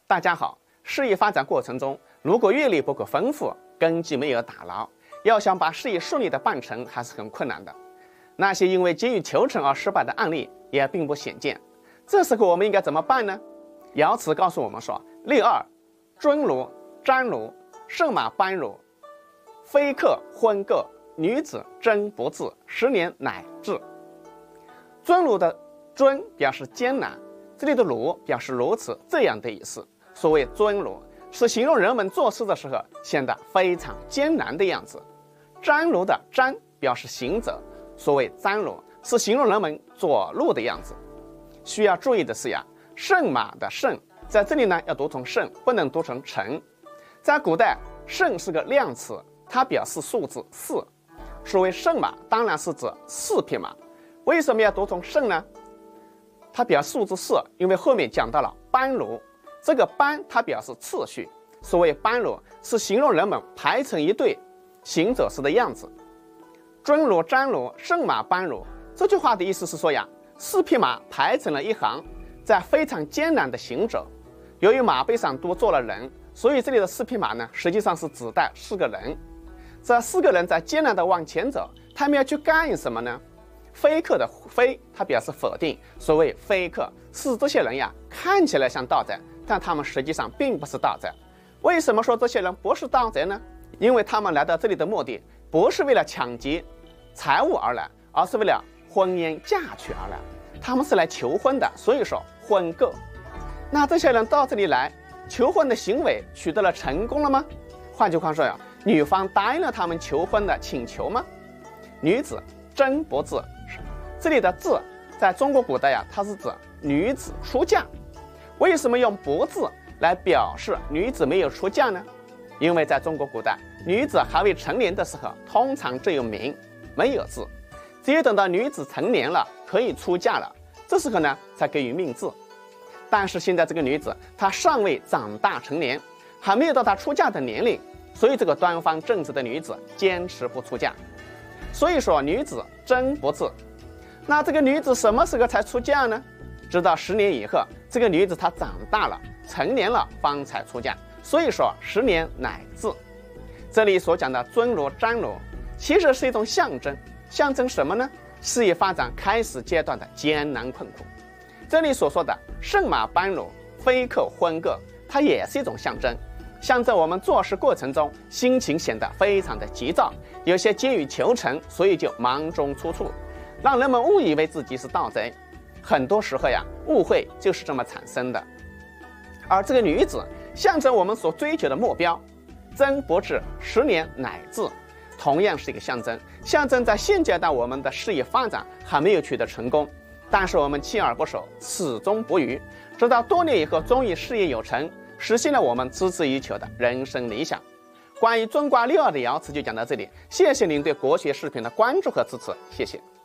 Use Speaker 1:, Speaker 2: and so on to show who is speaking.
Speaker 1: 大家好，事业发展过程中，如果阅历不够丰富，根基没有打牢，要想把事业顺利的办成，还是很困难的。那些因为急于求成而失败的案例也并不鲜见。这时候我们应该怎么办呢？爻辞告诉我们说：例二，尊如、占如、胜马班如，非克婚姤，女子贞不治，10年乃至。尊如的尊表示艰难，这里的如表示如此这样的意思。所谓尊如，是形容人们做事的时候显得非常艰难的样子。占如的占表示行者，所谓占如，是形容人们走路的样子。需要注意的是呀，胜马的胜在这里呢要读成胜，不能读成成。在古代，胜是个量词，它表示数字4。所谓胜马，当然是指4匹马。为什么要读成胜呢？它表示数字4，因为后面讲到了班如，这个班它表示次序。所谓班如，是形容人们排成一队行走时的样子。尊如、占如、胜马班如，这句话的意思是说呀，4匹马排成了一行，在非常艰难的行走。由于马背上多坐了人，所以这里的4匹马呢，实际上是指代4个人。这4个人在艰难的往前走，他们要去干什么呢？非克的非，它表示否定。所谓非克，是这些人呀，看起来像盗贼，但他们实际上并不是盗贼。为什么说这些人不是盗贼呢？因为他们来到这里的目的，不是为了抢劫财物而来，而是为了婚姻嫁娶而来。他们是来求婚的，所以说婚姤。那这些人到这里来求婚的行为取得了成功了吗？换句话说呀，女方答应了他们求婚的请求吗？女子贞不治，这里的治在中国古代呀，它是指女子出嫁。为什么用不治来表示女子没有出嫁呢？因为在中国古代，女子还未成年的时候，通常只有名没有字，只有等到女子成年了，可以出嫁了，这时候呢才给予命字。但是现在这个女子她尚未长大成年，还没有到她出嫁的年龄，所以这个端方正直的女子坚持不出嫁。所以说女子贞不治。那这个女子什么时候才出嫁呢？直到10年以后，这个女子她长大了成年了方才出嫁。所以说10年乃至。这里所讲的尊如、占如，其实是一种象征。象征什么呢？事业发展开始阶段的艰难困苦。这里所说的胜马班如、非克婚姤，它也是一种象征，象征我们做事过程中心情显得非常的急躁，有些急于求成，所以就忙中出错，让人们误以为自己是盗贼。很多时候呀，误会就是这么产生的。而这个女子象征我们所追求的目标，贞不治，10年乃至，同样是一个象征。象征在现阶段我们的事业发展还没有取得成功，但是我们锲而不舍，始终不渝，直到多年以后，终于事业有成，实现了我们孜孜以求的人生理想。关于尊卦6二的爻辞就讲到这里，谢谢您对国学视频的关注和支持，谢谢。